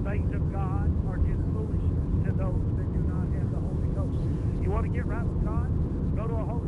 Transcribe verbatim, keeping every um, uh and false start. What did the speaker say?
things of God are just foolishness to those that do not have the Holy Ghost. You want to get right with God? Go to a Holy